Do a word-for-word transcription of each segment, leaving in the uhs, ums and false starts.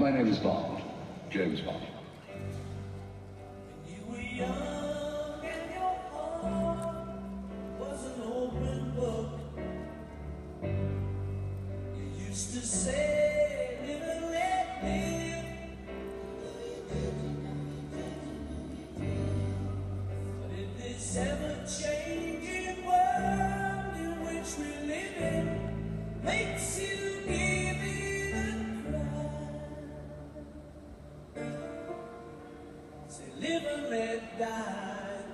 My name is Bond, James Bond. You were young and your heart was an open book. You used to say, live and let live. But in this ever-changing world in which we live in, makes you give it a cry. Say, live and let die.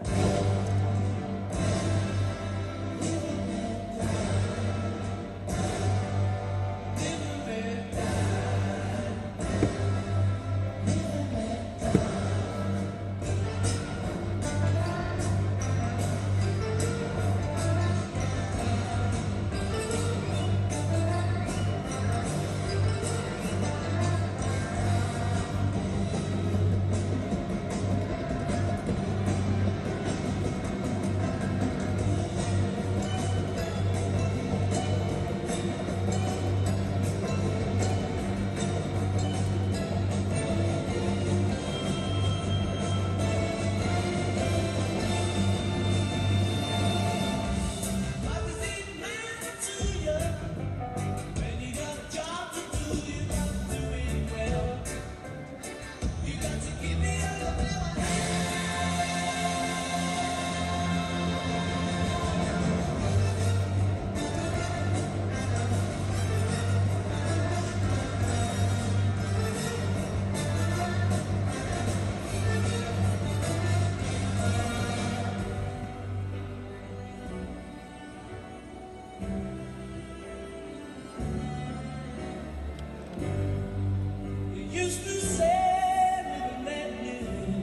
Used to say, live and let live.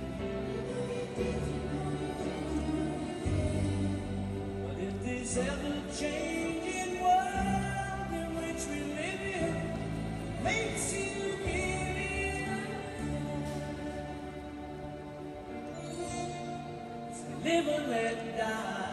But if this ever-changing world in which we live in makes you give it up, say, live and let die.